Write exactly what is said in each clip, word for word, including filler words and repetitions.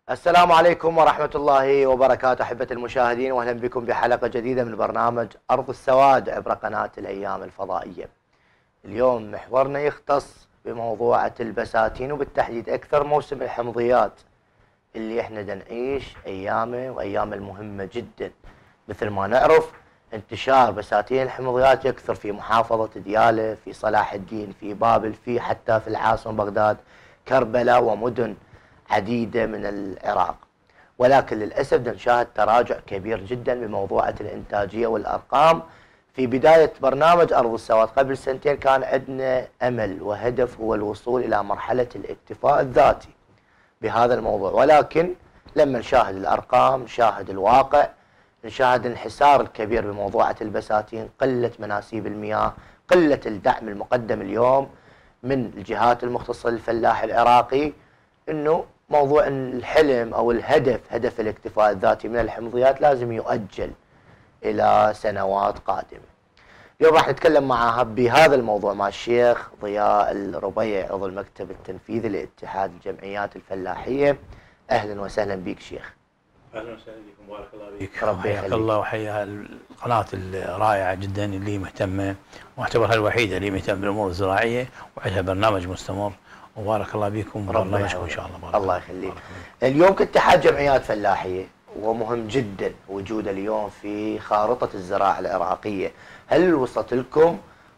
السلام عليكم ورحمة الله وبركاته أحبة المشاهدين، وأهلا بكم بحلقة جديدة من برنامج أرض السواد عبر قناة الأيام الفضائية. اليوم محورنا يختص بموضوعة البساتين، وبالتحديد أكثر موسم الحمضيات اللي احنا نعيش أيامه وأيام المهمة جدا. مثل ما نعرف انتشار بساتين الحمضيات يكثر في محافظة ديالى، في صلاح الدين، في بابل، في حتى في العاصمة بغداد، كربلاء ومدن عديدة من العراق. ولكن للأسف نشاهد تراجع كبير جدا بموضوعة الإنتاجية والأرقام. في بداية برنامج أرض السواد قبل سنتين كان عندنا أمل وهدف هو الوصول إلى مرحلة الاكتفاء الذاتي بهذا الموضوع، ولكن لما نشاهد الأرقام نشاهد الواقع، نشاهد الانحسار الكبير بموضوعة البساتين، قلة مناسيب المياه، قلة الدعم المقدم اليوم من الجهات المختصة للفلاح العراقي، انه موضوع الحلم او الهدف هدف الاكتفاء الذاتي من الحمضيات لازم يؤجل الى سنوات قادمه. اليوم راح نتكلم معها بهذا الموضوع مع الشيخ ضياء الربيع، عضو المكتب التنفيذي لاتحاد الجمعيات الفلاحيه. اهلا وسهلا بك شيخ. اهلا وسهلا بكم، بارك الله بك. ربي حياك الله وحيا القناه الرائعه جدا اللي مهتمه، واعتبرها الوحيده اللي مهتمه بالامور الزراعيه وعندها برنامج مستمر، وبارك الله بكم وبرنامجكم ان شاء الله. بارك الله يخليك. اليوم كاتحاد جمعيات فلاحيه ومهم جدا وجود اليوم في خارطه الزراعه العراقيه، هل وصلت لكم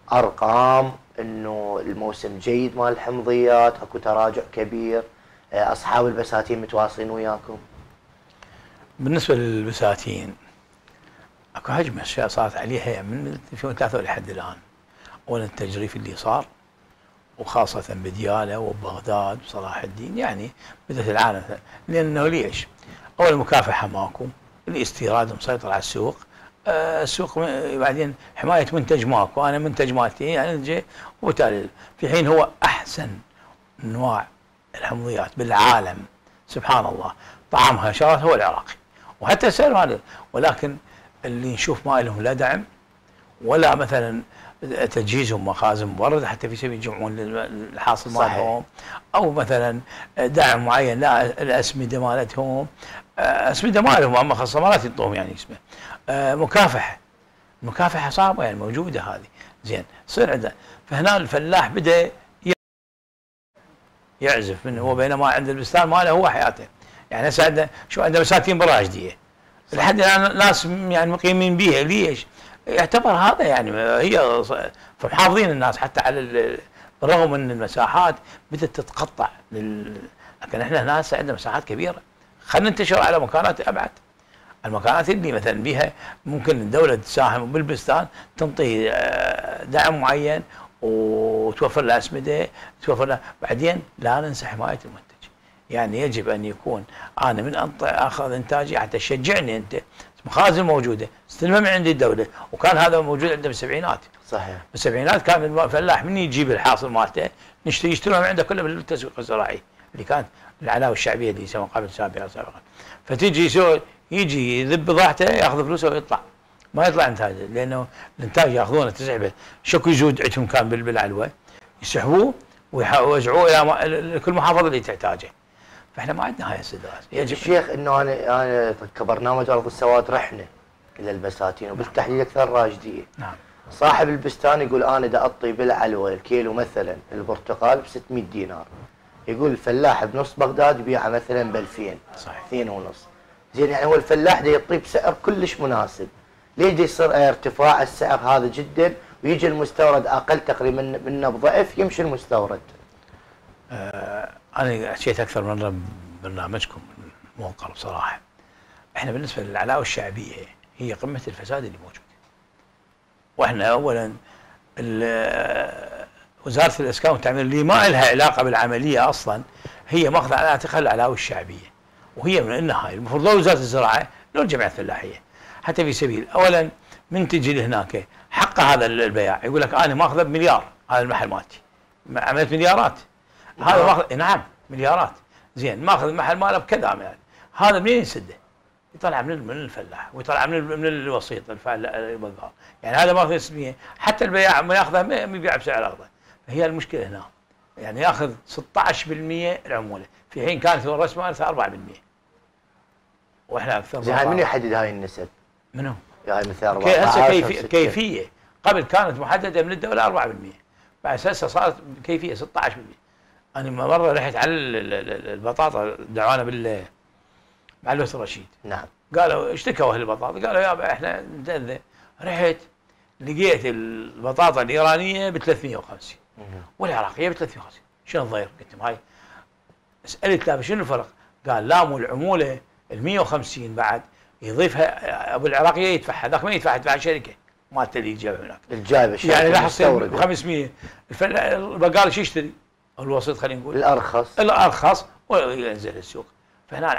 ارقام انه الموسم جيد مال الحمضيات، اكو تراجع كبير، اصحاب البساتين متواصلين وياكم؟ بالنسبه للبساتين اكو هجمه اشياء صارت عليها من ألفين وثلاثة لحد الان. اولا التجريف اللي صار، وخاصة بديالى وبغداد وصلاح الدين، يعني بدأت العالم، لأنه ليش؟ أول مكافحة ماكو، الاستيراد مسيطر على السوق، آه السوق بعدين حماية منتج ماكو، أنا منتج مالتي يعني نجي، وبالتالي في حين هو أحسن أنواع الحمضيات بالعالم سبحان الله، طعمها شرط هو العراقي، وحتى السعر ماله، ولكن اللي نشوف ما لهم لا دعم ولا مثلا تجهيزهم مخازن مبرده حتى في سبيل يجمعون الحاصل مالهم، او مثلا دعم معين لا الاسمده مالتهم، اسمده مالهم اما خاصه ما يعطوهم يعني اسمه مكافحه. المكافحه صعبه يعني موجوده هذه، زين صير عنده، فهنا الفلاح بدا يعزف منه، وبينما عند البستان ماله هو حياته. يعني هسه عنده شو عنده بساتين براجديه لحد الان ناس يعني مقيمين بيها، ليش؟ يعتبر هذا يعني هي فمحافظين الناس حتى على، بالرغم من المساحات بدات تتقطع لل... لكن احنا هنا هسه عندنا مساحات كبيره، خلينا ننتشر على مكانات ابعد. المكانات اللي مثلا بها ممكن الدوله تساهم بالبستان، تنطي دعم معين وتوفر له اسمده، توفر له، بعدين لا ننسى حمايه المنتج. يعني يجب ان يكون انا من انطي اخذ انتاجي حتى تشجعني انت، مخازن موجوده استلمها من عند الدوله، وكان هذا موجود عندنا بالسبعينات. صحيح. بالسبعينات كان الفلاح من يجيب الحاصل مالته نشتري يشترون من عنده كله بالتسويق الزراعي اللي كانت العلاوه الشعبيه اللي يسمونها قبل سابقا سابقا. فتيجي يسوي يجي يذب بضاعته ياخذ فلوسه ويطلع، ما يطلع انتاج، لانه الانتاج ياخذونه تسحبه شكو جود عندهم كان بالعلوه، يسحبوه ويوزعوه الى كل محافظه اللي تحتاجه. فاحنا ما عندنا هاي السدرات. يجب الشيخ انه انا انا كبرنامج ارض السواد رحنا الى البساتين وبالتحديد اكثر راجديه. نعم. صاحب البستان يقول انا دا اطي بالعلوه الكيلو مثلا البرتقال ب ستمئة دينار، يقول الفلاح بنص بغداد يبيعه مثلا ب ألفين. صحيح. اثنين ونص. زين يعني هو الفلاح دا يطي بسعر كلش مناسب، ليش دا يصير ارتفاع السعر هذا جدا ويجي المستورد اقل تقريبا منه بضعف يمشي المستورد؟ آه انا حكيت اكثر مره ببرنامجكم موقر بصراحه. احنا بالنسبه للعلاوه الشعبيه هي قمه الفساد اللي موجود. واحنا اولا وزاره الاسكان والتعمير اللي ما لها علاقه بالعمليه اصلا، هي ماخذه على عاتقها العلاوه الشعبيه، وهي من انها هاي المفروض لو وزاره الزراعه لو الجمعيه الفلاحيه، حتى في سبيل اولا من تجي لهناك حق هذا البياع يقول لك انا ماخذه بمليار هذا المحل مالتي، عملت مليارات، هذا ماخذ نعم مليارات، زين ماخذ المحل ماله بكذا يعني. هذا منين يسده؟ يطلع من من الفلاح ويطلع من من الوسيط البقال، يعني هذا ماخذ اسميه، حتى البياع ما ياخذها ما يبيع بسعر ارضه. فهي المشكله هنا، يعني ياخذ ستة عشر بالمئة العموله، في حين كانت الراس مالته أربعة بالمئة. واحنا اكثر. زين من يحدد هاي النسب؟ منو؟ هاي مثل كي هسه أربعة عشر كيفية, ستة. كيفيه قبل كانت محدده من الدوله أربعة بالمئة، بعد هسه صارت كيفيه ستة عشر بالمئة. انا مره رحت على البطاطا دعوانا بال مع الوزير رشيد. نعم. قالوا اشتكوا اهل البطاطا، قالوا يابا احنا نتاذى. رحت لقيت البطاطا الايرانيه ب ثلاثمئة وخمسين والعراقيه ب ثلاثمئة وخمسين. شنو الضير؟ قلت لهم هاي. سالت لا شنو الفرق؟ قال لا مو العموله ال مئة وخمسين بعد يضيفها ابو العراقيه يدفعها، ذاك ما يدفع يدفع شركه مالته اللي جايبه هناك. الجايبه يعني لاحظ ب خمسمئة البقال شو يشتري؟ الوسيط خلينا نقول الارخص الارخص وينزل السوق. فهنا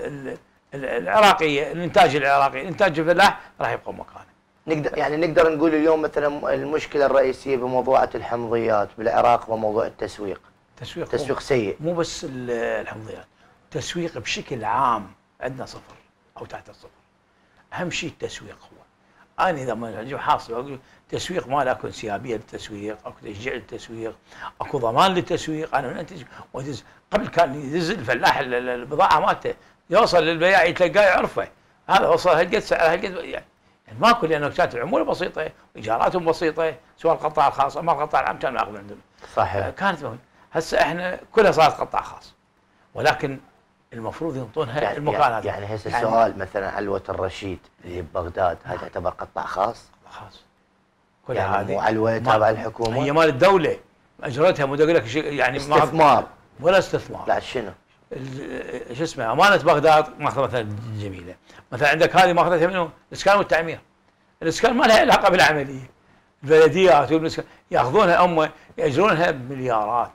العراقيه الانتاج العراقي انتاج الفلاح راح يبقى مكانه. نقدر يعني نقدر نقول اليوم مثلا المشكله الرئيسيه بموضوعه الحمضيات بالعراق وموضوع التسويق. تسويق تسويق سيء. مو بس الحمضيات، تسويق بشكل عام عندنا صفر او تحت الصفر. اهم شيء التسويق هو. انا اذا ما اجي حاصل اقول تسويق، ما اكو انسيابيه للتسويق، اكو تشجيع للتسويق، اكو ضمان للتسويق. انا من انتج ودز قبل كان يدز الفلاح البضاعه مالته يوصل للبياع يتلقاه يعرفه، هذا وصل هالقد سعر هالقد يعني, يعني ماكو، لانه كانت العموله بسيطه وايجاراتهم بسيطه، سواء القطاع الخاص او القطاع العام كانوا ياخذون عندهم. صحيح. كانت مهم. هسه احنا كلها صارت قطاع خاص، ولكن المفروض ينطونها يعني المكانات. يعني هسه يعني السؤال مثلا علوة الرشيد اللي ببغداد هل تعتبر قطاع خاص؟ خاص. كل يعني هذه مو علوة تابعة الحكومة؟ هي مال الدولة اجرتها، مو اقول لك شيء يعني استثمار ولا استثمار. لا شنو؟ شو اسمه امانة بغداد ماخذة مثلا جميلة، مثلا عندك هذه ماخذتها منه الاسكان والتعمير. الاسكان ما لها علاقة بالعملية. البلديات والاسكان ياخذونها هم ياجرونها بمليارات.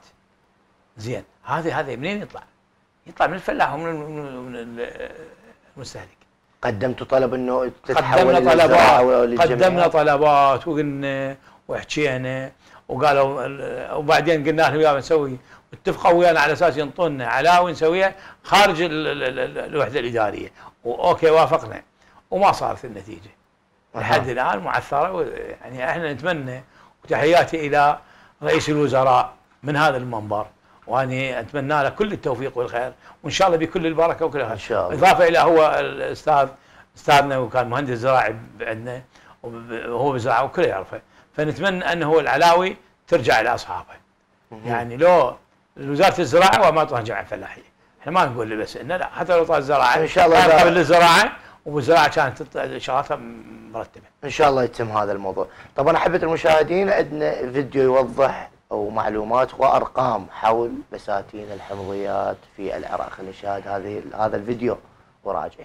زين هذه هذه منين يطلع؟ يطلع من الفلاح ومن المستهلك. قدمتوا طلب انه قدمنا طلبات قدمنا طلبات وقلنا وحكينا وقالوا، وبعدين قلنا لهم يا بنسوي اتفقوا ويانا على اساس ينطونا علاوي نسويها خارج الوحده الاداريه، واوكي وافقنا وما صارت النتيجه. لحد الان معثره. يعني احنا نتمنى، وتحياتي الى رئيس الوزراء من هذا المنبر، واني اتمنى له كل التوفيق والخير، وان شاء الله بكل البركه وكل خير. ان شاء الله. اضافه الى هو الاستاذ استاذنا وكان مهندس زراعي عندنا وهو بالزراعه وكله يعرفه، فنتمنى انه هو العلاوي ترجع الى اصحابه. يعني لو وزاره الزراعه وما تعطيها جمعيه فلاحيه، احنا ما نقول بس انه لا، حتى لو طال الزراعه ان شاء الله قبل الزراعه والزراعه كانت شغلاتها مرتبه. ان شاء الله يتم هذا الموضوع. طبعا احبه المشاهدين عندنا فيديو يوضح او معلومات وارقام حول بساتين الحمضيات في العراق. خلينا نشاهد هذه هذا الفيديو وراجعين.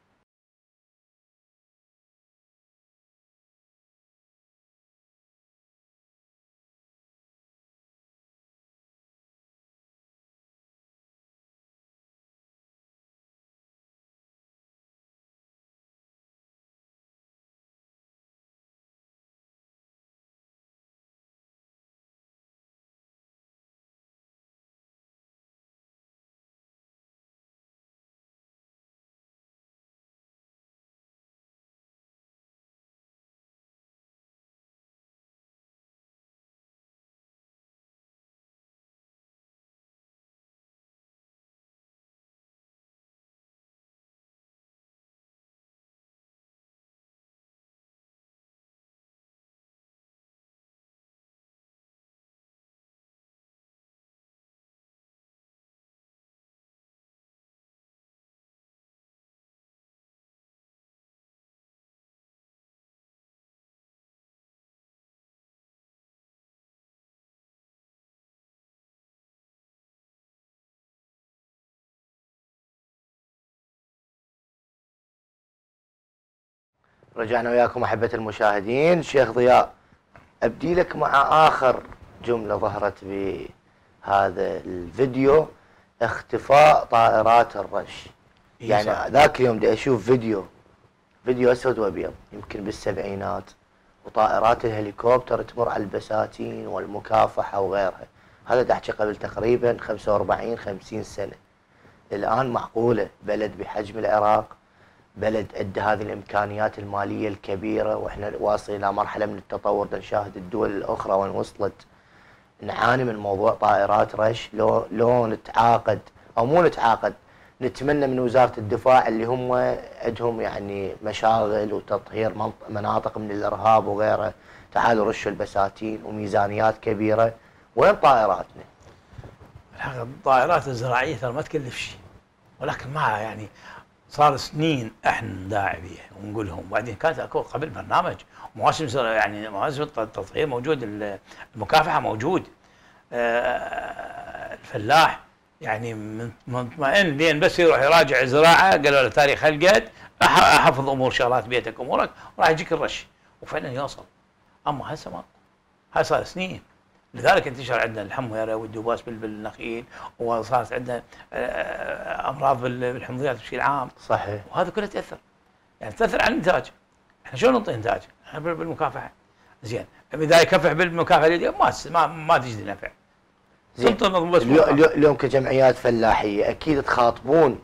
رجعنا وياكم احبه المشاهدين. شيخ ضياء، ابدي لك مع اخر جمله ظهرت بهذا الفيديو، اختفاء طائرات الرش. يعني ذاك اليوم بدي اشوف فيديو فيديو اسود وابيض يمكن بالسبعينات، وطائرات الهليكوبتر تمر على البساتين والمكافحه وغيرها. هذا دا احكي قبل تقريبا خمسة وأربعين خمسين سنه. الان معقوله بلد بحجم العراق، بلد عنده هذه الامكانيات الماليه الكبيره، واحنا واصلين الى مرحله من التطور، نشاهد الدول الاخرى وين وصلت، نعاني من موضوع طائرات رش؟ لو لو نتعاقد او مو نتعاقد، نتمنى من وزاره الدفاع اللي هم عندهم يعني مشاغل وتطهير مناطق من الارهاب وغيره، تعالوا رشوا البساتين وميزانيات كبيره. وين طائراتنا؟ الحقيقه الطائرات الزراعيه ترى ما تكلف شيء، ولكن معها يعني صار سنين احنا نداعي بيها ونقولهم، وبعدين كانت اكو قبل برنامج مواسم يعني مواسم التطهير موجود، المكافحه موجود. الفلاح يعني مطمئن لين بس يروح يراجع زراعه، قالوا له تاريخ هالقد، حفظ امور شغلات بيتك امورك وراح يجيك الرش، وفعلا يوصل. اما هسه ما، هاي صار سنين. لذلك انتشر عندنا الحميره والدباس بالنخيل، وصارت عندنا امراض بالحمضيات بشكل عام. صحيح. وهذا كله تاثر، يعني تاثر على الانتاج. احنا شلون نعطي انتاج؟ احنا بالمكافحه. زين، اذا يكافح بالمكافحه ما ما ما تجدي نفع. زين. اليوم, اليوم كجمعيات فلاحيه اكيد تخاطبون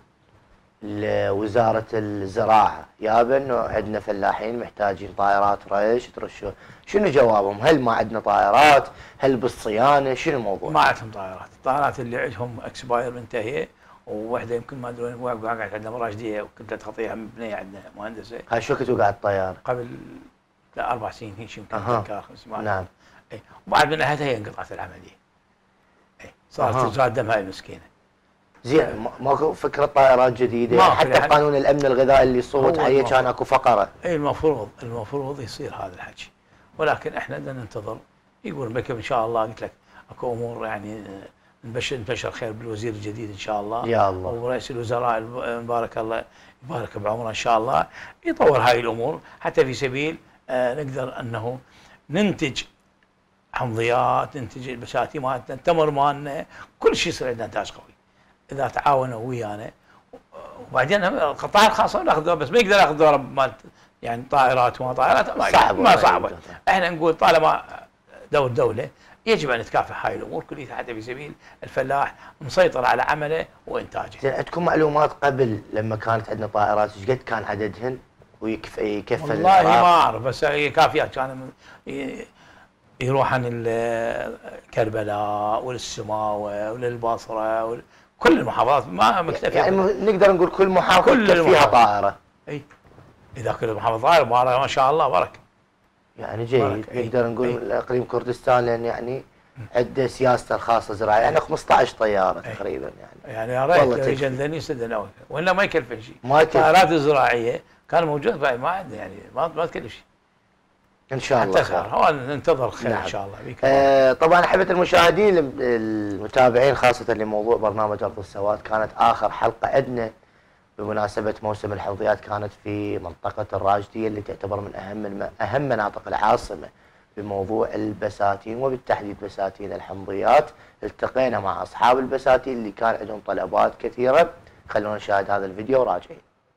لوزاره الزراعه، يابا انه عندنا فلاحين محتاجين طائرات ريش ترشوا، شنو جوابهم؟ هل ما عندنا طائرات؟ هل بالصيانه؟ شنو الموضوع؟ ما عندهم طائرات، الطائرات اللي عندهم اكسباير منتهيه، وواحده يمكن ما ادري وين وقعت عندنا مراشديه وكنت تخطيها مبنيه عندنا مهندسه. هاي شو كنت وقعت الطياره؟ قبل لا اربع سنين هيك يمكن. أه. خمس سنين. نعم. اي، وبعد من نهايتها هي انقطعت العمليه. اي، صارت أه. تزاد دم هاي المسكينه. زين، ماكو فكره طائرات جديده؟ يعني حتى قانون الامن الغذائي اللي صوت عليه كان اكو فقره. اي، المفروض المفروض يصير هذا الحكي، ولكن احنا بدنا ننتظر. يقول بكم ان شاء الله، قلت لك اكو امور يعني نبشر نبشر خير بالوزير الجديد ان شاء الله. يا الله. ورئيس الوزراء مبارك الله يبارك بعمره ان شاء الله، يطور هاي الامور حتى في سبيل آه نقدر انه ننتج حمضيات، ننتج البساتين مالتنا، التمر مالنا، كل شيء يصير عندنا انتاج قوي اذا تعاونوا ويانا. وبعدين القطاع الخاص ناخذ دور، بس ما يقدر ياخذ دور مالت يعني طائرات وما طائرات، ما صعب ما صعبه. احنا نقول طالما دور دوله يجب ان نتكافح هاي الامور كلها حتى في سبيل الفلاح مسيطر على عمله وانتاجه. زين، عندكم معلومات قبل لما كانت عندنا طائرات ايش قد كان عددهن ويكفي يكفي؟ والله ما اعرف، بس هي كافيات كان يروحن كربلاء وللسماوه وللبصره ول... كل المحافظات ما مكتفيه. يعني نقدر نقول كل محافظه فيها طائره. اي، اذا كل المحافظات طائره ما شاء الله بركه. يعني جيد. نقدر نقول اقليم كردستان لان يعني عنده سياسته الخاصه زراعيه، يعني خمسطعش طياره تقريبا. يعني يعني يا ريت يجن ذني سدنا ولا ما يكلف شيء. ما يكلف. الطائرات الزراعيه كان موجود، ما عنده يعني ما ما تكلف شيء. ان شاء الله خير. هو ننتظر خير. نعم. ان شاء الله بيك. آه طبعا احبه المشاهدين المتابعين خاصه لموضوع برنامج ارض السواد، كانت اخر حلقه عندنا بمناسبه موسم الحمضيات كانت في منطقه الراجديه اللي تعتبر من اهم اهم مناطق العاصمه بموضوع البساتين، وبالتحديد بساتين الحمضيات. التقينا مع اصحاب البساتين اللي كان عندهم طلبات كثيره. خلونا نشاهد هذا الفيديو وراجعين.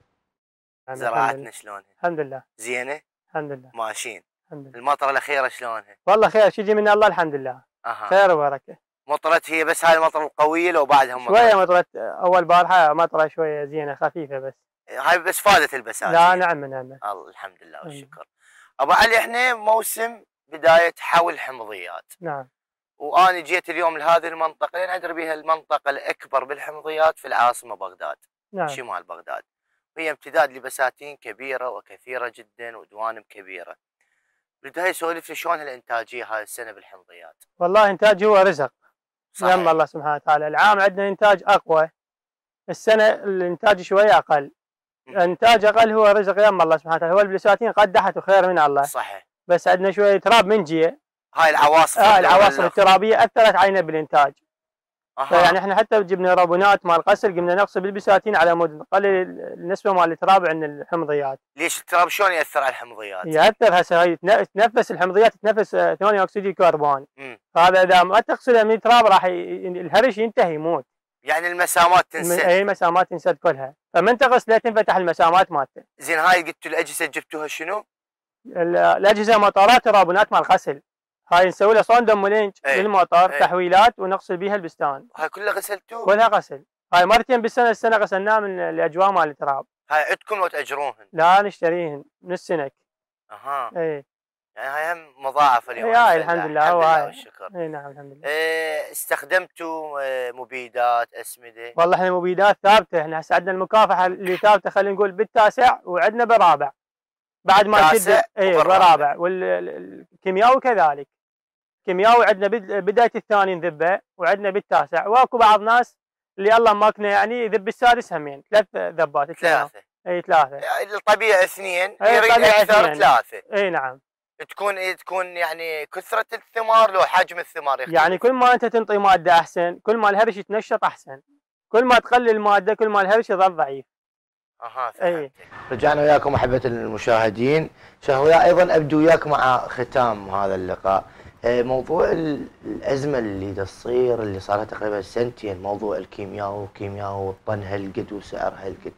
زراعتنا شلونها؟ الحمد لله. زينه؟ الحمد لله. ماشيين. الحمد لله. المطره الاخيره شلونها؟ والله خير، شيء من الله الحمد لله. أه. خير وبركه. مطرت هي بس هاي المطره القويه لو بعدها مطرت؟ شويه مطرت اول بارحه، مطره شويه زينه خفيفه بس. هاي بس فادت البساتين؟ لا نعم نعم. الله الحمد لله والشكر. ابو علي، احنا موسم بدايه حول حمضيات. نعم. وانا جيت اليوم لهذه المنطقه لان ادري بها المنطقه الاكبر بالحمضيات في العاصمه بغداد. نعم. شمال بغداد. وهي امتداد لبساتين كبيره وكثيره جدا ودوانم كبيره. بدايه سولف لي شلون الانتاجيه هاي السنه بالحمضيات؟ والله انتاج هو رزق. صحيح. يم الله سبحانه وتعالى. العام عندنا انتاج اقوى، السنه الانتاج شويه اقل. انتاج اقل هو رزق يم الله سبحانه وتعالى. هو البساتين قدحت وخير من الله. صحيح. بس عندنا شويه تراب منجيه. هاي العواصف. اه العواصف الترابيه اثرت علينا بالانتاج. أه. يعني احنا حتى جبنا رابونات مال غسل، قمنا نغسل بالبساتين على مود نقلل النسبه مال التراب عند الحمضيات. ليش التراب شلون ياثر على الحمضيات؟ ياثر هسه هاي تنفس الحمضيات، تنفس ثاني اكسيد الكربون. امم هذا اذا ما تغسلها من التراب راح الهرش ينتهي يموت. يعني المسامات تنسد. اي المسامات تنسد كلها، فمن تغسلها تنفتح المسامات مالته. زين، هاي قلتوا الاجهزه جبتوها شنو؟ الاجهزه مطارات رابونات مال غسل، هاي نسوي له صندوق مولينج للموتور. ايه. تحويلات ونغسل بيها البستان. هاي كلها غسلتوها؟ كلها غسل. هاي مرتين بالسنه، السنه غسلناها من الاجواء مال التراب. هاي عندكم لو تاجروهن؟ لا نشتريهن من السنك. اها. اي. يعني هاي هم مضاعفه اليوم. هاي الحمد لله. الحمد لله هاي والشكر. اي نعم الحمد لله. إيه استخدمتوا مبيدات اسمده؟ والله احنا مبيدات ثابته، احنا هسه عندنا المكافحه اللي ثابته خلينا نقول بالتاسع، وعندنا بالرابع بعد ما نشد. اي بالرابع، والكيمياوي كذلك. كيمياوي عندنا بدايه الثاني نذبه، وعندنا بالتاسع، واكو بعض ناس اللي الله ماكنه يعني يذب السادس همين، ثلاث ذبات. ثلاثه. اي ثلاثه. الطبيعي اثنين، يريد اكثر ثلاثه. اي نعم. تكون إيه تكون يعني كثره الثمار لو حجم الثمار يختلف. يعني كل ما انت تنطي ماده احسن، كل ما الهرش يتنشط احسن، كل ما تقلل الماده كل ما الهرش يظل ضعيف. اها فهمت. اي. رجعنا وياكم احبه المشاهدين، شهويا ايضا ابدو وياك مع ختام هذا اللقاء. موضوع الازمه اللي تصير اللي صار لها تقريبا سنتين، موضوع الكيمياء وكيمياء والطن هالقد وسعر هالقد،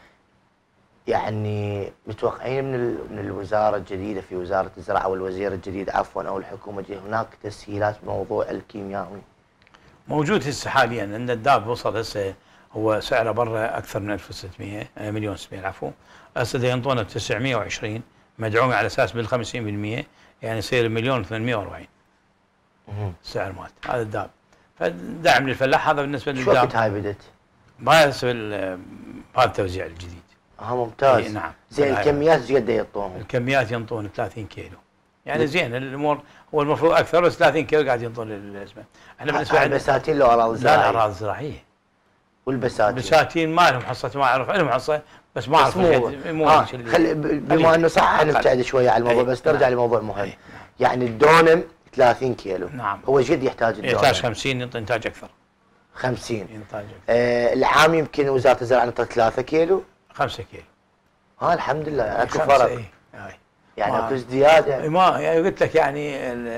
يعني متوقعين من من الوزاره الجديده في وزاره الزراعه والوزير الجديد عفوا او الحكومه الجديده هناك تسهيلات بموضوع الكيميائي؟ موجود هسه حاليا ان الداب وصل هسه هو سعره برا اكثر من ألف وستمئة مليون وستمئة العفو، هسه ينطونه ب تسعمئة وعشرين مدعومه على اساس بال خمسين بالمئة، يعني يصير مليون وثمانمئة وأربعين السعر مالته هذا الداب. فدعم للفلاح هذا بالنسبه للداب. شو وقت هاي بدت؟ ما هسه هذا التوزيع الجديد. اه ممتاز. إيه نعم. زين الكميات ايش قد يعطوهم؟ الكميات ينطون ثلاثين كيلو. يعني زين الامور هو المفروض اكثر، بس ثلاثين كيلو قاعد ينطون للازمه. احنا بالنسبه لنا بساتين لو اراضي زراعيه؟ لا اراضي زراعيه. والبساتين؟ البساتين ما لهم حصه، ما اعرف لهم حصه بس ما اعرف مو مو آه. خل بما انه صح نبتعد شويه على الموضوع، بس نرجع لموضوع مهم. يعني الدونم ثلاثين كيلو. نعم. هو ايش قد يحتاج الدونم؟ يحتاج خمسين، ينطي انتاج اكثر. خمسين. ينتاج اكثر. آه العام يمكن وزاره الزراعه انطت ثلاثة كيلو؟ خمسة كيلو. اه الحمد لله اكو فرق. ايه. يعني اكو ازدياد يعني. ما يعني قلت لك يعني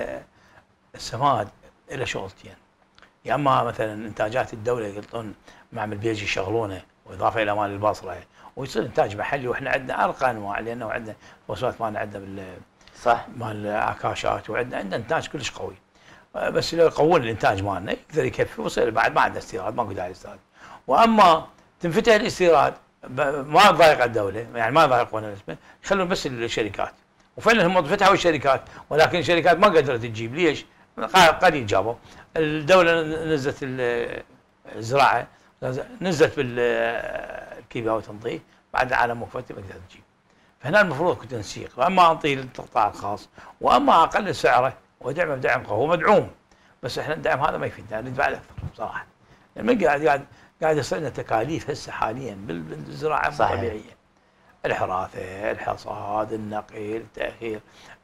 السماد له شغلتين، يا اما مثلا انتاجات الدوله يقطون معمل بيجي يشغلونه واضافه الى مال البصره ويصير انتاج محلي، واحنا عندنا ارقى انواع لانه عندنا وصلات مالنا عندنا بال صح مال عكاشات، وعندنا عندنا انتاج كلش قوي. بس لو يقوون الانتاج مالنا يقدر يكفي ويصير بعد ما عندنا استيراد، ماكو داعي للاستيراد. واما تنفتح الاستيراد ما تضايق الدوله، يعني ما يضايقون الاسم، يخلون بس الشركات، وفعلا هم فتحوا الشركات ولكن الشركات ما قدرت تجيب. ليش؟ قليل جابوا. الدوله نزلت الزراعه نزلت بالكيمياء وتنظيف، بعد العالم وقفت ما قدرت تجيب. فهنا المفروض كنت تنسيق، واما اعطي للقطاع الخاص، واما اقلل سعره ودعمه بدعم قوي. هو مدعوم بس احنا الدعم هذا ما يفيدنا، ندفع اكثر بصراحه. يعني قاعد قاعد قاعد يصير لنا تكاليف هسه حاليا بالزراعه الطبيعيه. الحراثه، الحصاد، النقل، التاخير،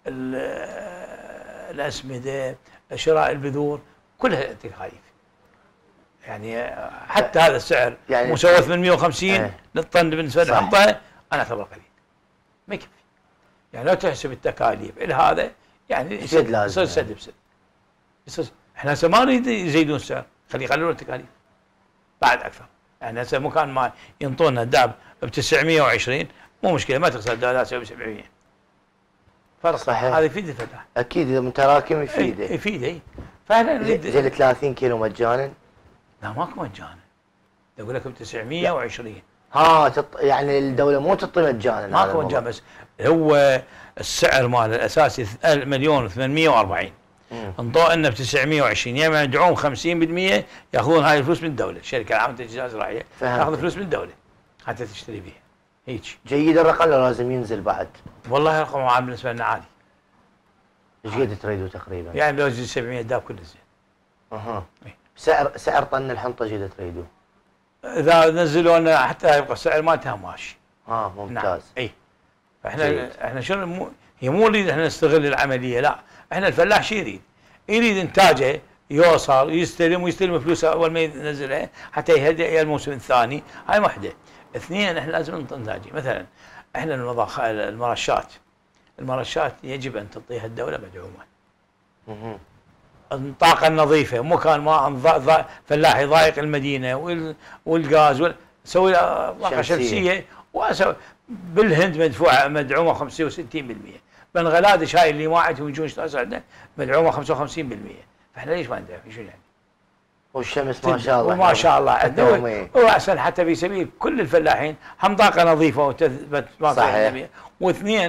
الاسمده، شراء البذور، كلها تكاليف. يعني حتى هذا السعر يعني مسوى ثمانمئة وخمسين للطن بالنسبه للحنطه انا اعتبره قليل. ما يكفي. يعني لو تحسب التكاليف الى هذا يعني يصير سد بسد. احنا هسه ما نريد يزيدون السعر، خلي يقللون التكاليف. بعد اكثر. يعني هسه مكان ما ينطونا الداب ب تسعمئة وعشرين مو مشكله، ما تخسر الداب تسوي ب سبعمئة. فرق صحيح. هذا يفيد الفلاح. اكيد اذا متراكم يفيده. اي يفيده اي. فاحنا نريد زي ال ثلاثين كيلو مجانا؟ لا ماكو مجانا. اقول لك ب تسعمئة وعشرين. ها تط... يعني الدوله مو تعطي مجانا. ماكو مجانا، بس هو السعر مال الاساسي مليون وثمانمئة وأربعين. انطوا لنا ب تسعمئة وعشرين، يا اما يدعون خمسين بالمئة ياخذون هاي الفلوس من الدوله، الشركه العامه للتجهيزات الزراعيه تاخذ فلوس من الدوله حتى تشتري بها. هيك. جيد الرقم ولا لازم ينزل بعد؟ والله الرقم عام بالنسبه لنا عالي. ايش قد تريدوا تقريبا؟ يعني لو يزيد سبعمئة داب كله زين. اها. سعر سعر طن الحنطه ايش قد تريدوا؟ اذا نزلوا لنا حتى يبقى السعر مالتها ماشي. اه ممتاز. نعم. اي. فاحنا جيد. احنا شنو مو هي مو نريد احنا نستغل العمليه، لا، احنا الفلاح شو يريد؟ يريد انتاجه يوصل يستلم ويستلم فلوسه اول ما ينزلها حتى يهدئ الى الموسم الثاني، هاي وحده. اثنين احنا لازم ننتاجه، مثلا احنا المرشات المرشات يجب ان تعطيها الدوله مدعومه. اها. الطاقه النظيفه، مو كان ما فلاح يضايق المدينه والغاز سوي طاقه شمسيه واسوي بالهند مدفوعه مدعومه خمسة وستين بالمئة، بنغلاديش هاي اللي ما عندهم يجون عندنا مدعومه خمسة وخمسين بالمئة، فاحنا ليش ما ندعم؟ شو يعني؟ والشمس ما شاء الله وما شاء الله عندنا هو احسن حتى في سبيل كل الفلاحين هم طاقه نظيفه وتثبت. صحيح. واثنين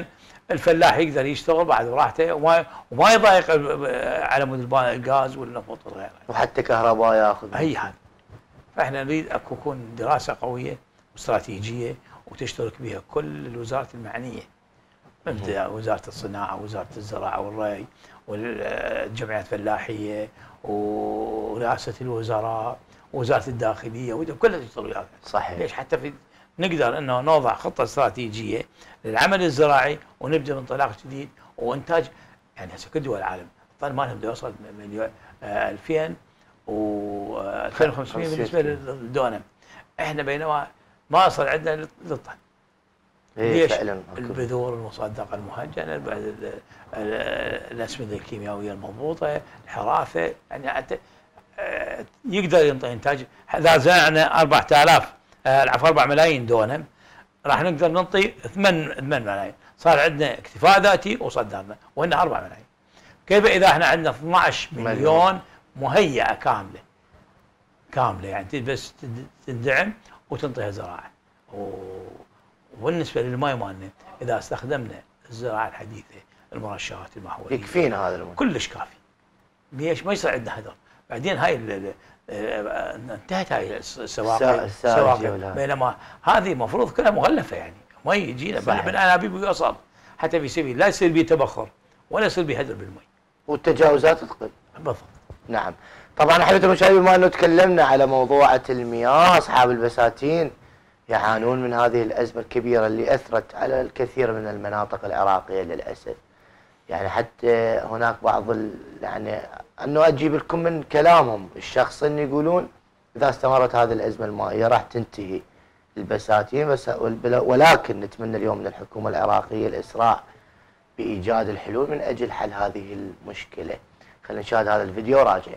الفلاح يقدر يشتغل بعد راحته وما وما يضايق على مود الغاز والنفط وغيره. وحتى كهرباء ياخذ. اي هذا. فاحنا نريد اكو تكون دراسه قويه واستراتيجيه وتشترك بها كل الوزارات المعنيه. مبدا وزاره الصناعه ووزاره الزراعه والري والجمعيات الفلاحيه ورئاسه الوزراء ووزاره الداخليه وكلها تشتغل بهذا. صحيح. ليش؟ حتى في نقدر انه نوضع خطه استراتيجيه للعمل الزراعي ونبدا بانطلاق جديد وانتاج. يعني هسه كل دول العالم الطن مالهم بده يوصل مليون ألفين و ألفين وخمسمئة بالنسبه للدونم. احنا بينما ما وصل عندنا للطن. ليش؟ فعلا البذور المصدقه المهجنه، الاسمده الكيميائيه المضبوطه، الحرافه، يعني حتى يقدر ينطي انتاج. اذا زرعنا أربعة آلاف العفوا أربعة ملايين دونم راح نقدر ننطي ثمانية ملايين، صار عندنا اكتفاء ذاتي وصدرنا وهن أربعة ملايين. كيف اذا احنا عندنا اثني عشر مليون مهيئه كامله كامله يعني بس تندعم وتنطيها زراعه. وبالنسبه للماء مالنا اذا استخدمنا الزراعه الحديثه المرشحات المحوريه يكفينا هذا الماء كلش كافي. ليش؟ ما يصير عندنا هدر. بعدين هاي انتهت هاي السواقي السواقي بينما هذه المفروض كلها مغلفه يعني ما يجينا بالانابيب ويوصل حتى في سبيل لا يصير به تبخر ولا يصير به هدر بالمي والتجاوزات تقل. بالضبط. نعم. طبعا احبة المشاهدين بما انه تكلمنا على موضوع المياه، اصحاب البساتين يعانون من هذه الازمه الكبيره اللي اثرت على الكثير من المناطق العراقيه للاسف. يعني حتى هناك بعض يعني انه اجيب لكم من كلامهم الشخصي ان يقولون اذا استمرت هذه الازمه المائيه راح تنتهي البساتين بس، ولكن نتمنى اليوم من الحكومه العراقيه الاسراع بايجاد الحلول من اجل حل هذه المشكله. خلينا نشاهد هذا الفيديو راجعين.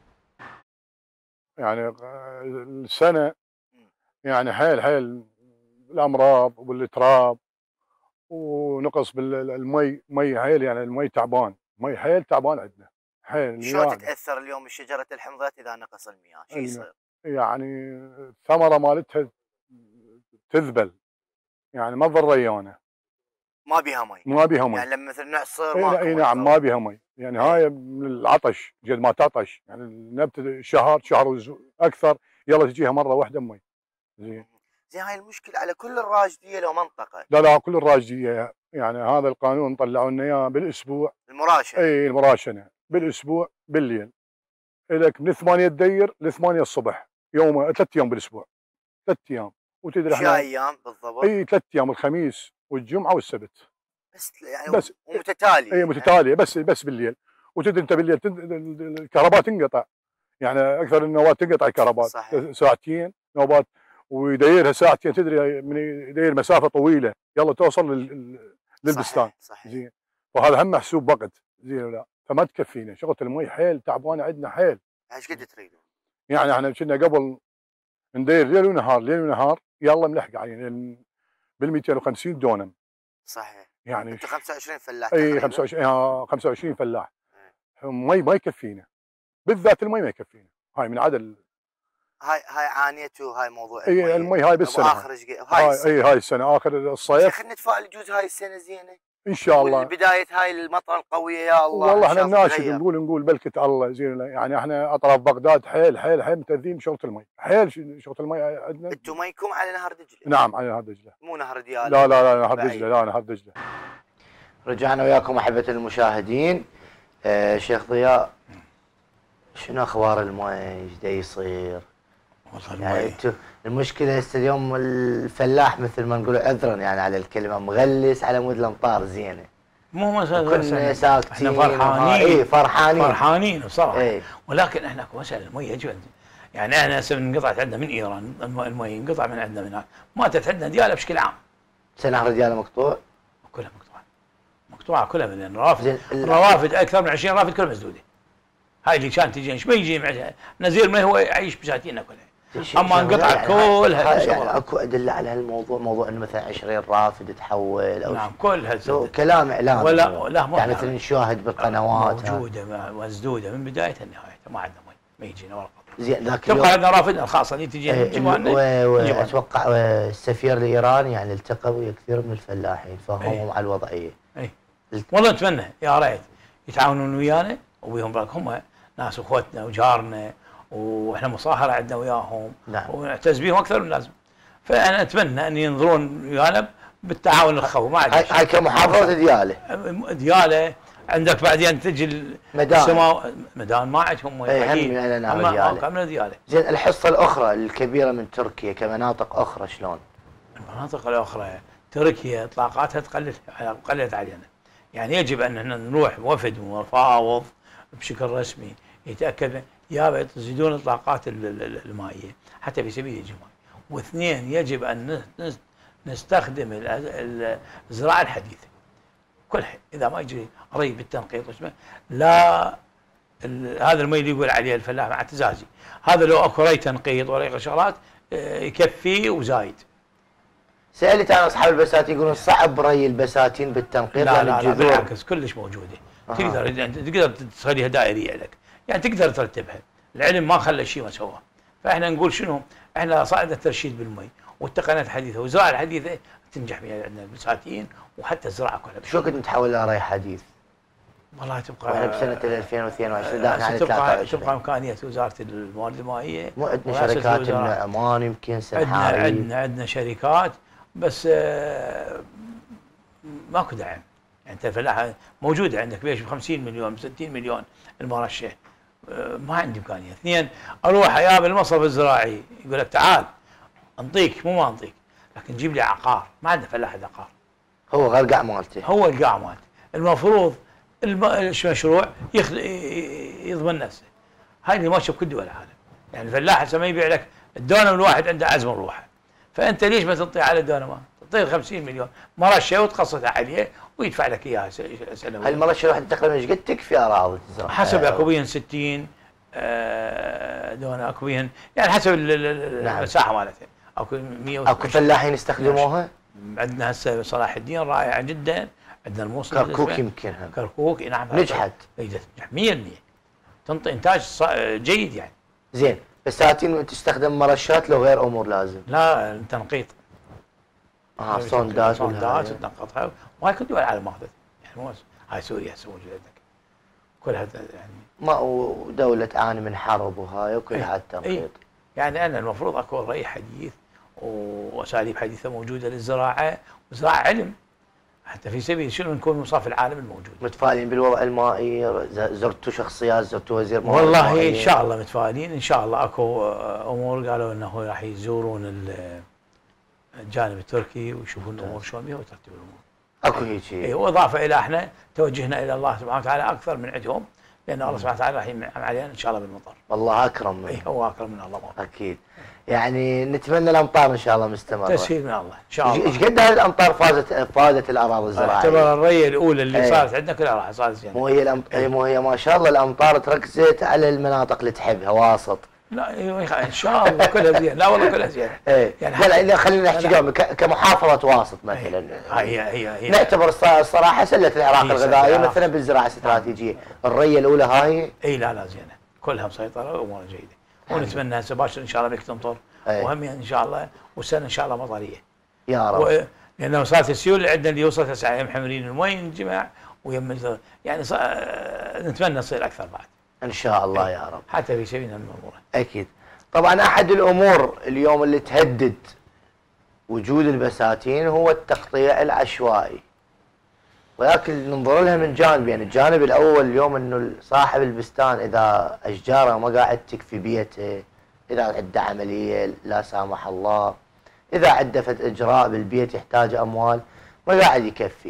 يعني السنه يعني حيل حيل الامراض والتراب ونقص بالمي، مي حيل يعني المي تعبان، مي حيل تعبان عندنا حيل. شلون تتاثر اليوم شجره الحمضات اذا نقص المياه؟ شو يصير؟ يعني الثمره مالتها تذبل يعني ما تظل ريانه. ما بيها مي. ما بيها مي. يعني لما مثل نعصر اي نعم ما بيها مي، يعني هاي من العطش قد ما تعطش يعني النبته شهر شهر اكثر يلا تجيها مره واحده مي. زين. زين هاي المشكله على كل الراجديه لو منطقه؟ لا لا كل الراجديه، يعني هذا القانون طلعوا لنا اياه بالاسبوع. المراشنه. اي المراشنه بالاسبوع بالليل. لك من ثمانية دير ل ثمانية الصبح، يوم ثلاث ايام بالاسبوع. ثلاث ايام وتدري احنا شو ايام بالضبط؟ اي ثلاث ايام الخميس والجمعه والسبت. بس يعني بس ومتتاليه. اي متتاليه بس بس بالليل. وتدري انت بالليل الكهرباء تنقطع. يعني اكثر النوبات تنقطع الكهرباء ساعتين نوبات ويديرها ساعتين، تدري من يدير مسافه طويله يلا توصل لل... للبستان. صحيح صحيح. زين. وهذا هم محسوب وقت زين ولا فما تكفينا شغله المي حيل تعبانه عندنا حيل. ايش قد تريدون؟ يعني احنا كنا قبل ندير ليل ونهار ليل ونهار يلا ملحق يعني بال مئتين وخمسين دونم. صحيح. يعني انت خمسة وعشرين فلاح. اي خمسة وعشرين اه خمسة وعشرين فلاح. مي ما يكفينا بالذات المي ما يكفينا. هاي من عدد هاي هاي عانيتوا هاي موضوع المي. اي المي هاي بالسنه اخر هاي, هاي اي هاي السنه اخر الصيف. خلينا نتفائل يجوز هاي السنه زينه ان شاء الله. بدايه هاي المطره القويه يا الله. والله احنا ناشد نقول نقول بلكه الله زين. يعني احنا اطراف بغداد حيل حيل حيل متاذين بشغله المي، حيل شغله المي عندنا. انتم ميكم على نهر دجله؟ نعم على نهر دجله. مو نهر ديال؟ لا لا لا نهر دجله، لا نهر دجله. رجعنا وياكم احبه المشاهدين. آه شيخ ضياء شنو اخبار المي؟ ايش دا يصير؟ والله يعني انتم المشكله هسه اليوم الفلاح مثل ما نقول عذرا يعني على الكلمه مغلس على مود الامطار زينه. مو مساله كنا ساكتين. احنا فرحانين. اي فرحانين فرحانين بصراحه. ايه. ولكن احنا اكو مساله المي يجي يعني احنا هسه انقطعت عندنا من ايران المي انقطع من عندنا من هناك ماتت عندنا دياله بشكل عام. نهر دياله مقطوع؟ كلها مقطوعه. مقطوعه كلها من الروافد. الروافد اكثر من عشرين رافد كلها مسدوده. هاي اللي كانت تجي ايش ما يجي نزير ما هو يعيش بساتيننا كلها. اما انقطع يعني كلها. يعني اكو ادله على هالموضوع، موضوع انه مثلا عشرين رافد تحول او نعم كل هالسنة. كلام اعلامي ولا لا يعني مثلا نشاهد بالقنوات موجوده مسدوده من بدايتها لنهايتها ما عندنا مي ما يجينا ولا قطره. زين ذاك تبقى عندنا رافدنا الخاصه اللي تجي اتوقع السفير الايراني يعني التقى ويا كثير من الفلاحين فهمهم على الوضعيه. والله نتمنى يا ريت يتعاونون ويانا وبيهم برك، هم ناس اخوتنا وجارنا واحنا مصاهره عندنا وياهم. نعم. ونعتز بيهم اكثر من اللازم. فانا اتمنى ان ينظرون ويانا بالتعاون الخوي. ما عندي هاي كمحافظه دياله. دياله عندك بعدين تجي مدان. مدان ما عندهم. اي هم انا نعم دياله. دياله. زين الحصه الاخرى الكبيره من تركيا كمناطق اخرى شلون؟ المناطق الاخرى تركيا اطلاقاتها تقلت قلت علينا. يعني يجب ان احنا نروح وفد ونفاوض بشكل رسمي يتاكد يا تزيدون اطلاقات المائيه حتى في سبيل الجمال. واثنين يجب ان نستخدم الزراعه الحديثه كلها. اذا ما يجري ري بالتنقيط لا هذا المي اللي يقول عليه الفلاح مع اعتزازي، هذا لو اكو ري تنقيط وري شغلات يكفي وزايد. سالت انا اصحاب البساتين يقولون صعب ري البساتين بالتنقيط. لا لا, لا بالعكس كلش موجوده. أه. تقدر تقدر تخليها دائريه لك، يعني تقدر ترتبها. العلم ما خلى شيء ما سواه. فاحنا نقول شنو؟ احنا صعدنا الترشيد بالمي والتقنيات الحديثه والزراعه الحديثه تنجح فيها عندنا البساتين وحتى الزراعه كلها. شو كنت نتحول لري حديث؟ والله تبقى واحنا بسنه ألفين واثنين وعشرين داخل على ثلاثة وعشرين. تبقى امكانيه وزاره الموارد المائيه. مو عندنا شركات النعمان يمكن سنحاري. عندنا عندنا عندنا شركات بس آه ماكو دعم. يعني انت الفلاحه موجوده عندك بيش ب خمسين مليون ب ستين مليون المرشه. آه ما عندي امكانيه. اثنين اروح ايام المصرف الزراعي يقول لك تعال انطيك مو ما انطيك، لكن جيب لي عقار. ما عندنا فلاحه عقار. هو غير مالته. هو القاع مالته. المفروض المشروع يضمن نفسه. هاي اللي ماشيه بكل دول العالم. يعني الفلاح هسه ما يبيع لك الدونم الواحد عنده عزم الروحه. فانت ليش ما تنطي على الدونم؟ تعطيه خمسين مليون مرشه وتقسطها عليه ويدفع لك اياها سنويا. هاي المرشه الواحده تقريبا ايش قد تكفي اراضي الزراعه؟ حسب اكو بيهن ستين دونم، اكو بيهن يعني حسب المساحه مالتها. اكو مئة وستين. اكو فلاحين يستخدموها؟ عندنا هسه صلاح الدين رائعه جدا. عندنا الموصل كركوك يمكن. كركوك نعم نجحت. نجحت مئة بالمئة. تنطي انتاج جيد يعني. زين بساتين تستخدم مرشات لو غير امور لازم؟ لا تنقيط. اه صوندات صوندات وتنقطها. وهاي كل دول العالم ماخذت. يعني مو هاي سوريا هسه موجوده عندك. كلها يعني ما ودوله تعاني من حرب وهاي وكلها على التنقيط. يعني انا المفروض اكو ري حديث واساليب حديثه موجوده للزراعه وزراعه علم حتى في سبيل شنو نكون مصاف العالم الموجود. متفائلين بالوضع المائي؟ زرتوا شخصيات، زرتوا وزير موارد والله ان شاء الله متفائلين. ان شاء الله اكو امور قالوا انه راح يزورون الجانب التركي ويشوفون الامور شلون بها وترتيب الامور. اكو هيك شيء. اي واضافه الى احنا توجهنا الى الله سبحانه وتعالى اكثر من عندهم، لان الله سبحانه وتعالى راح ينعم علينا ان شاء الله بالمطر. والله اكرم منه. اي هو اكرم من الله. اكيد. يعني نتمنى الامطار ان شاء الله مستمره. تسهيل من الله ان شاء الله. ايش قد هاي الامطار فازت فازت الاراضي الزراعيه؟ اعتبر الري الاولى اللي ايه. صارت عندنا كلها راح صارت زينه. مو هي الأم... ايه. مو هي ما شاء الله الامطار تركزت على المناطق اللي تحبها واسط. لا ان شاء الله كلها زين. لا والله كلها زين. ايه يعني لا اذا خلينا نحكي جواب كمحافظه واسط مثلا. هي هي هي نعتبر الصراحه سله العراق الغذائيه مثلا بالزراعه الاستراتيجيه، الريه الاولى هاي اي لا لا زينه كلها مسيطره وامورها جيده. ونتمنى هسه باكر ان شاء الله بك تمطر. أيه. وهم ان شاء الله والسنه ان شاء الله مطريه. يا رب. و... لانه صارت السيول اللي عندنا اللي وصلت هسه يم حمرين المي ينجمع ويم يعني ص... نتمنى تصير اكثر بعد. ان شاء الله. أيه. يا رب. حتى في سبيل الامور. اكيد. طبعا احد الامور اليوم اللي تهدد وجود البساتين هو التقطيع العشوائي. ولكن ننظر لها من جانبين، يعني الجانب الاول اليوم انه صاحب البستان اذا اشجاره ما قاعد تكفي بيته، اذا عنده عمليه لا سامح الله، اذا عنده فد اجراء بالبيت يحتاج اموال ما قاعد يكفي،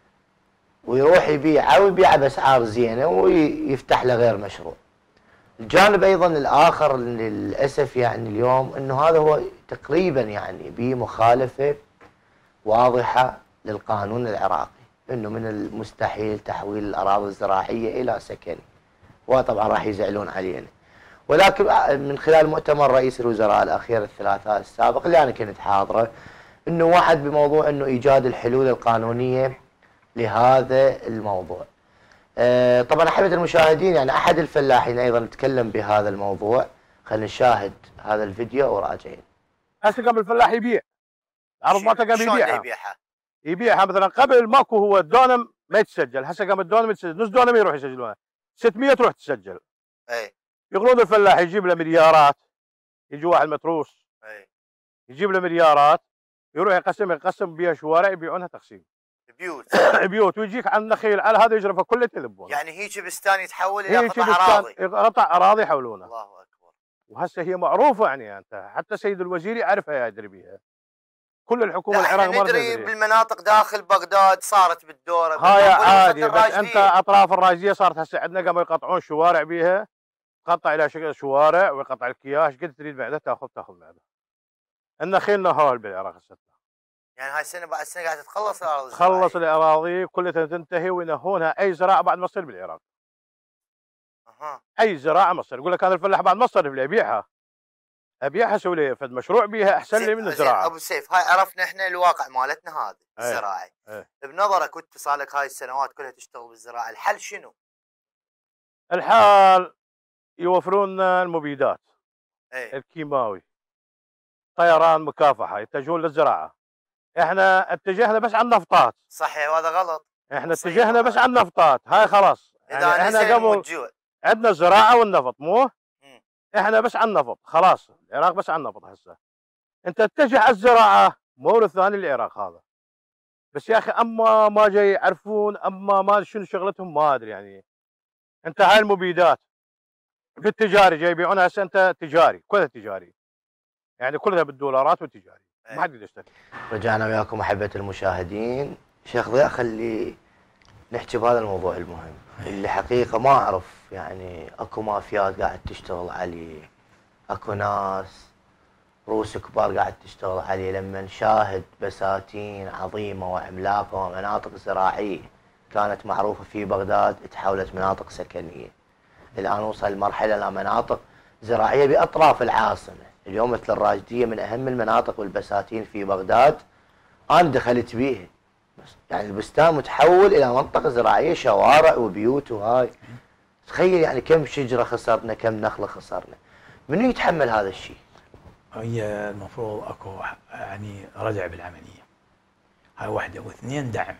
ويروح يبيعه ويبيعه باسعار زينه ويفتح له غير مشروع. الجانب ايضا الاخر للاسف يعني اليوم انه هذا هو تقريبا يعني بمخالفه واضحه للقانون العراقي، انه من المستحيل تحويل الاراضي الزراعيه الى سكني، وطبعا راح يزعلون علينا. ولكن من خلال مؤتمر رئيس الوزراء الاخير الثلاثاء السابق اللي انا كنت حاضره، انه وعد بموضوع انه ايجاد الحلول القانونيه لهذا الموضوع. أه طبعا احبه المشاهدين يعني احد الفلاحين ايضا تكلم بهذا الموضوع، خلينا نشاهد هذا الفيديو وراجعين. هسه قبل الفلاح يبيع الارض مالته قبل يبيعها. يبيعها؟ يبيعها مثلا قبل ماكو هو الدونم ما يتسجل. هسه قام الدونم يتسجل، نص دونم يروح يسجلونها، ستمية تروح تسجل. اي يقولون الفلاح يجيب له مليارات، يجي واحد متروس اي يجيب له مليارات، يروح يقسم يقسم بها شوارع يبيعونها تقسيم بيوت بيوت، ويجيك على النخيل على هذا يجرفه كله يذبونه. يعني هيك بستان يتحول الى قطع هيك اراضي، قطع اراضي يحولونه. الله اكبر. وهسه هي معروفه يعني، انت حتى سيد الوزير يعرفها يدري بها، كل الحكومه العراق ما ندري بالمناطق داخل بغداد صارت بالدوره هاي عادي، بس انت اطراف الراجيه صارت هسه عندنا قاموا يقطعون شوارع بيها، تقطع الى شكل شوارع ويقطع الكياش، قد تريد معده تاخذ تاخذ معده. النخيل نهال بالعراق هسه، يعني هاي السنه بعد سنه قاعده تخلص الاراضي، تخلص الاراضي كلها تنتهي وينهونها اي زراعه بعد ما تصير بالعراق. اها اي زراعه ما تصير، يقول لك هذا الفلاح بعد ما صرف لي ابيعها، ابيعها اسوي لي فد مشروع بيها احسن لي من الزراعه. ابو سيف، هاي عرفنا احنا الواقع مالتنا هذا الزراعي. ايه. بنظرك وانت صار لك هاي السنوات كلها تشتغل بالزراعه، الحل شنو؟ الحال يوفرون لنا المبيدات، ايه. الكيماوي، طيران مكافحه، يتجهون للزراعه. احنا اتجهنا بس على النفطات. صحيح، وهذا غلط. احنا اتجهنا بس على النفطات، هاي خلاص. يعني احنا قبل عندنا الزراعه والنفط، مو؟ م. احنا بس على النفط، خلاص العراق بس على النفط هسه. انت اتجه على الزراعه، مورد ثاني للعراق هذا. بس يا اخي اما ما جاي يعرفون، اما ما شنو شغلتهم ما ادري يعني. انت هاي المبيدات في التجاري جاي يبيعونها هسه، انت تجاري كلها تجاري. يعني كلها بالدولارات والتجاري، ما حد يشتري. رجعنا وياكم احبه المشاهدين. شيخ ضياء، خلي نحكي بهذا الموضوع المهم اللي حقيقه ما اعرف، يعني اكو مافيات قاعد تشتغل عليه، اكو ناس روس كبار قاعد تشتغل عليه. لما نشاهد بساتين عظيمه وعملاقه ومناطق زراعيه كانت معروفه في بغداد تحولت مناطق سكنيه، الان وصل المرحله الى مناطق زراعيه باطراف العاصمه. اليوم مثل الراجديه من اهم المناطق والبساتين في بغداد، انا دخلت بيها، يعني البستان متحول الى منطقه زراعيه، شوارع وبيوت وهاي. تخيل يعني كم شجره خسرنا، كم نخله خسرنا. منو يتحمل هذا الشيء؟ هي المفروض اكو يعني ردع بالعمليه. هاي واحده، واثنين دعم.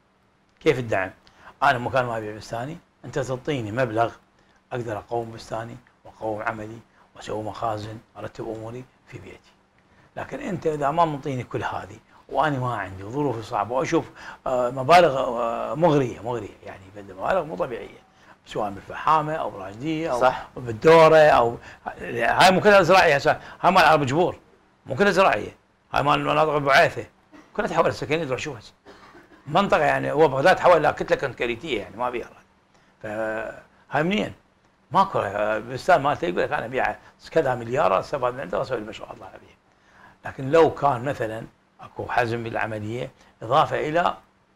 كيف الدعم؟ انا مكان ما ابيع بستاني، انت تعطيني مبلغ اقدر اقوم بستاني واقوم عملي واسوي مخازن، ارتب اموري في بيتي. لكن انت اذا ما منطيني كل هذه وانا ما عندي ظروفي صعبه، واشوف مبالغ مغريه مغريه يعني مبالغ مو طبيعيه، سواء بالفحامه او بالراجديه او صح. بالدوره، او هاي مو كلها زراعيه. هاي مال عرب جبور مو كلها زراعيه، هاي مال مناطق البعيثه كلها تحولت سكنيه. تروح شوف هسه منطقه، يعني هو بغداد تحول الى كتله كونكريتيه يعني ما بيها. فهاي منين؟ ماكو بستان مالته يقول لك انا ابيعه كذا مليار استفاد من عنده واسوي المشروع اطلع به. لكن لو كان مثلا اكو حزم بالعمليه اضافه الى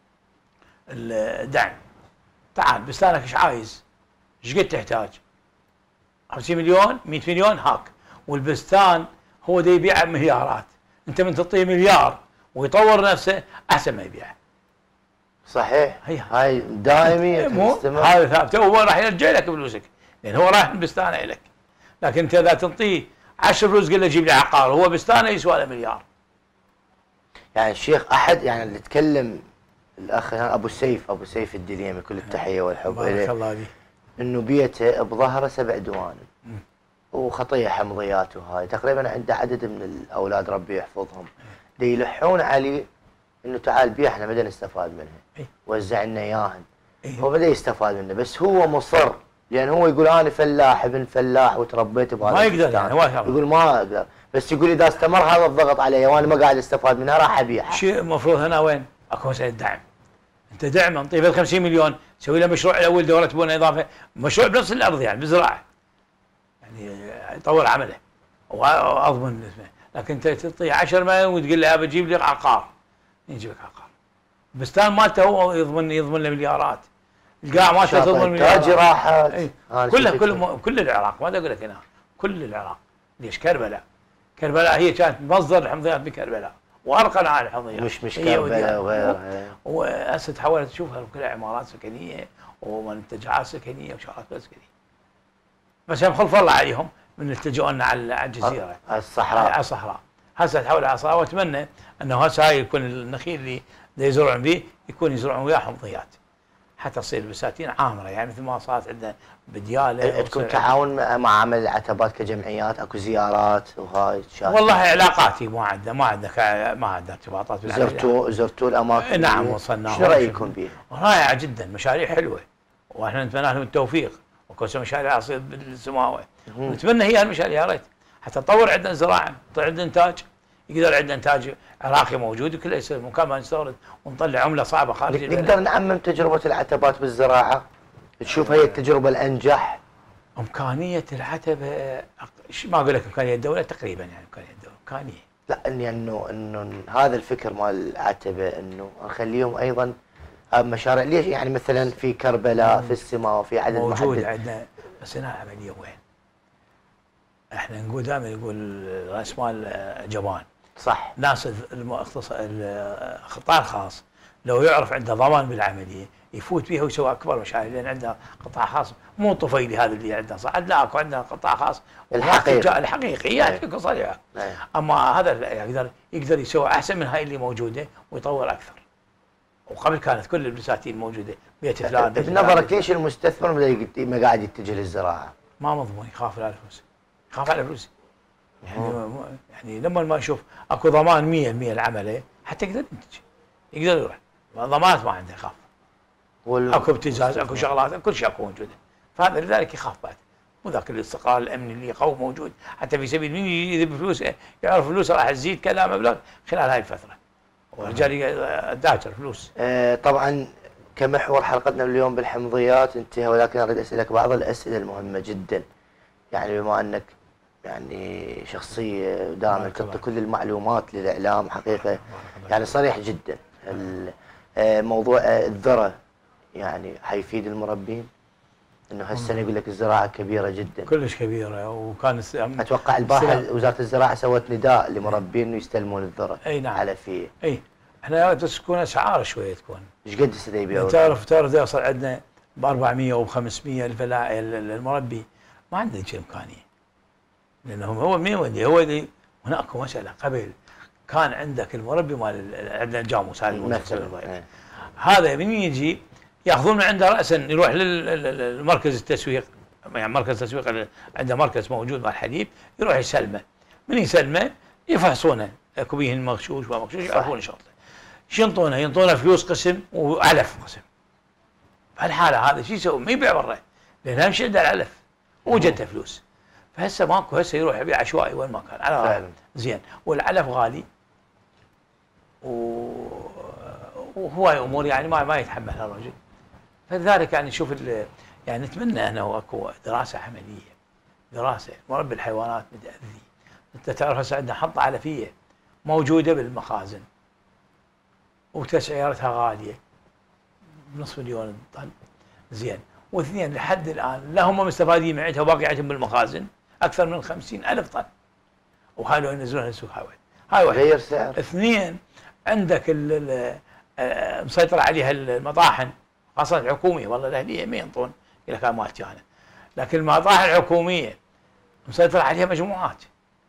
الدعم، تعال بستانك ايش عايز؟ ايش قد تحتاج؟ خمسين مليون، مئة مليون، هاك. والبستان هو دا يبيع بمليارات، انت من تعطيه مليار ويطور نفسه احسن ما يبيع. صحيح، هي هاي دائميه تستمر، هذا ثابته، وهو راح يرجع لك فلوسك لان هو رايح من بستانه لك. لكن انت اذا تنطيه عشر فلوس قل له جيب لي عقار، هو بستانه يسوى له مليار. يعني الشيخ احد يعني اللي تكلم الاخ ابو سيف ابو سيف الدليمي، كل التحيه والحب بارك اليه، الله فيه، انه بيته بظهره سبع دوانم وخطيه حمضيات، وهاي تقريبا عنده عدد من الاولاد ربي يحفظهم، دي يلحون عليه انه تعال بيع احنا بدنا نستفاد منها، وزع لنا اياهن. هو بدا يستفاد منه، بس هو مصر، لان هو يقول انا فلاح ابن فلاح وتربيت بهذا، ما يقدر يعني، يقول ما اقدر، بس يقول اذا استمر هذا الضغط علي وانا ما قاعد استفاد منها راح ابيعها. شيء المفروض هنا وين؟ اكو مساله دعم. انت دعم انطيه خمسين مليون، سوي له مشروع الاول دوره بنى اضافه، مشروع بنفس الارض يعني بالزراعه. يعني يطور عمله واضمن اسمه، لكن انت تعطيه عشرة ملايين وتقول له بجيب لي عقار، يجيب لك عقار. البستان مالته هو يضمن يضمن له مليارات. القاع مالته تضمن مليارات. تاج راحت. اي كلها كل كل العراق، ما اقول لك هنا، كل العراق. ليش؟ كربلاء. كربلاء هي كانت مصدر الحمضيات بكربلاء، وارقى على الحمضيات. مش مش كربلاء وغيرها. وهسه تحولت تشوفها كلها عمارات سكنيه ومنتجعات سكنيه وشغلات سكنيه. بس هم خلف الله عليهم من يلتجؤون على الجزيره. على الصحراء. على الصحراء. هسه تحول على الصحراء، واتمنى انه هسه هاي يكون النخيل اللي يزرعون به يكون يزرعون وياه حمضيات. حتى تصير البساتين عامره، يعني مثل ما صارت عندنا بدياله. تكون تعاون مع عمل العتبات كجمعيات، اكو زيارات وهاي تشاهد؟ والله علاقاتي ما عندنا ما عندنا ما عندنا ارتباطات بالعمل. زرتوا زرتوا الاماكن؟ نعم وصلنا. شو رايكم بيها؟ رائعه جدا، مشاريع حلوه، واحنا نتمنى لهم التوفيق، وكل مشاريع تصير بالسماوه، ونتمنى هي المشاريع يا ريت حتى تطور عندنا زراعه، تطور عندنا انتاج، يقدر عندنا انتاج عراقي موجود وكله يصير مكان ما نستورد ونطلع عمله صعبه خارج البلد. نقدر نعمم تجربه العتبات بالزراعه؟ تشوف هي التجربه الانجح؟ امكانيه العتبه ما اقول لك امكانيه الدوله، تقريبا يعني امكانيه الدوله امكانيه. لا اني انه انه هذا الفكر مال العتبه انه نخليهم ايضا مشاريع. ليش يعني مثلا في كربلاء في السماء وفي عدد موجود محدد عندنا، بس هنا عمليه وين؟ احنا نقول دائما يقول راس مال جبان. صح. ناس القطاع الخاص لو يعرف عنده ضمان بالعمليه يفوت فيها ويسوي اكبر مشاريع، لان عنده قطاع خاص مو طفيلي هذا اللي عنده صعد، لا اكو عندنا قطاع خاص الحقيقي الحقيقيات تكون صريحه. اما هذا يقدر يقدر يسوي احسن من هاي اللي موجوده ويطور اكثر. وقبل كانت كل البساتين موجوده بيت فلان. بنظرك ليش المستثمر ما قاعد يتجه للزراعه؟ ما مضمون، يخاف على الفلوس، يخاف على الفلوس. يعني يعني لما ما يشوف اكو ضمان مية بالمية العمله حتى يقدر ينتج، يقدر يروح. ضمانات ما عنده، يخاف. وال... اكو ابتزاز، اكو شغلات، كل شيء اكو موجوده، فهذا لذلك يخاف بعد. وذاك الاستقرار الامني اللي قوي موجود، حتى في سبيل مين يذب فلوس، يعرف فلوس راح تزيد كذا مبلغ خلال هاي الفتره، والرجال داجر فلوس. آه طبعا كمحور حلقتنا اليوم بالحمضيات انتهى، ولكن اريد اسالك بعض الاسئله المهمه جدا. يعني بما انك يعني شخصيه دائما تعطي كل المعلومات للاعلام حقيقه، يعني صريح جدا. موضوع الذره يعني حيفيد المربين؟ انه هالسنه يقول لك الزراعه كبيره جدا، كلش كبيره. وكان اتوقع البارحه وزاره الزراعه سوت نداء لمربين انه يستلمون الذره. اي نعم علفيه. اي احنا بس تكون اسعار شويه تكون. ايش قد هسه يبيعون؟ تعرف تعرف يوصل عندنا ب أربعمية و خمسمية الفلاحي المربي ما عنده هيك امكانيه. لانهم هو مين ودي هو دي. هناك مساله قبل كان عندك المربي مال عندنا الجاموس هذا مثلا، هذا من يجي ياخذون من عنده راسا يروح للمركز التسويق، يعني مركز التسويق عنده مركز موجود مال حليب، يروح يسلمه، من يسلمه يفحصونه اكو بيه مغشوش ما مغشوش، يعرفون شغلته. شو ينطونه؟ ينطونه فلوس قسم وعلف قسم. بهالحاله هذا شو يسوي؟ ما يبيع برا، لان اهم شيء عنده العلف وجدته فلوس. فهسه ماكو، هسه يروح يبيع عشوائي وين ما كان على غالي. زين، والعلف غالي وهواي امور يعني ما ما يتحملها الرجل. فلذلك يعني شوف يعني نتمنى انه اكو دراسه عمليه، دراسه. مربي الحيوانات متاذي. انت تعرف هسه عندنا حطه علفيه موجوده بالمخازن وتسعيرتها غاليه بنصف مليون طن. زين، واثنين لحد الان لا هم مستفادين من عندها وباقي عندهم بالمخازن اكثر من خمسين ألف طن، وهاي لو ينزلونها السوق هاي واحد. هاي واحد. غير سعر. اثنين، عندك مسيطر عليها المطاحن خاصه الحكوميه، والله الاهليه ما ينطون يقول لك مالتي انا، لكن المطاحن الحكوميه مسيطر عليها مجموعات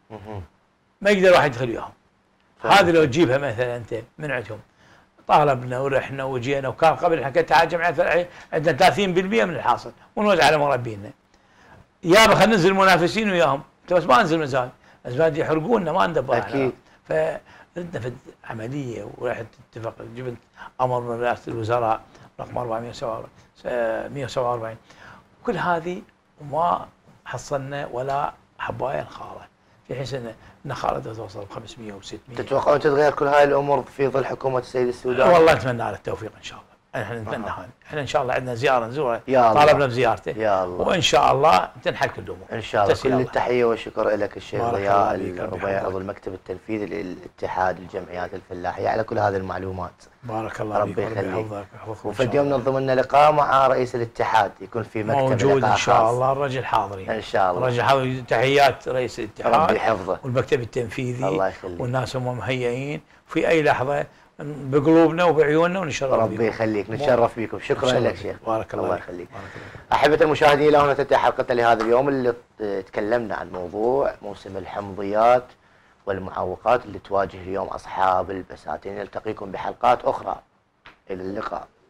ما يقدر واحد يدخل وياهم. هذه لو تجيبها مثلا انت من عندهم، طالبنا ورحنا وجينا، وكان قبل حكيت تعال جمعيه الفلاحين عندنا ثلاثين بالمئة من الحاصل ونوزع على مربينا. يابا خلينا ننزل منافسين وياهم، انت بس ما انزل مزاج، الازواج يحرقونا ما ندبر. اكيد. فردنا في عمليه ورحت اتفق، جبت امر من رئاسه الوزراء رقم أربعمية وسبعة وأربعين، كل هذه وما حصلنا ولا حبايه نخاله، في حين ان النخاله توصل خمسمية وستمية. تتوقعون تتغير كل هاي الامور في ظل حكومه السيد السوداني؟ والله نتمنى على التوفيق ان شاء الله. احنا نتمنى هذا، احنا ان شاء الله عندنا زياره نزورها، طالبنا بزيارته يا الله، وان شاء الله تنحل كل الامور ان شاء الله. كل التحيه والشكر لك الشيخ ضياء الربيع، عضو المكتب التنفيذي للاتحاد الجمعيات الفلاحيه، على كل هذه المعلومات. بارك الله ربي يخليك. وفي يوم ننظم لنا لقاء مع رئيس الاتحاد، يكون في مكتب موجود ان شاء الله، الرجل حاضرين ان شاء الله. الرجل حاضر. تحيات رئيس الاتحاد، ربي يحفظه، والمكتب التنفيذي، الله يخليك، والناس هم مهيئين في اي لحظه بقلوبنا وبعيوننا ونشرف بكم. ربي يخليك، نتشرف بكم. شكرا لك شيخ. بارك الله, الله يخليك. احبه المشاهدين، الى هنا تنتهي حلقتنا لهذا اليوم، اللي تكلمنا عن موضوع موسم الحمضيات والمعوقات اللي تواجه اليوم اصحاب البساتين. نلتقيكم بحلقات اخرى، الى اللقاء.